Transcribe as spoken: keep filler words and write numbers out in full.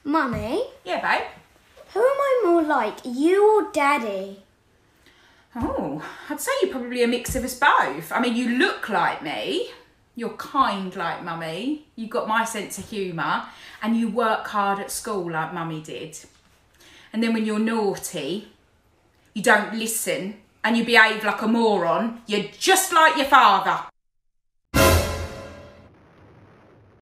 Mummy? Yeah, babe? Who am I more like, you or Daddy? Oh, I'd say you're probably a mix of us both. I mean, you look like me. You're kind like Mummy. You've got my sense of humour. And you work hard at school like Mummy did. And then when you're naughty, you don't listen and you behave like a moron. You're just like your father.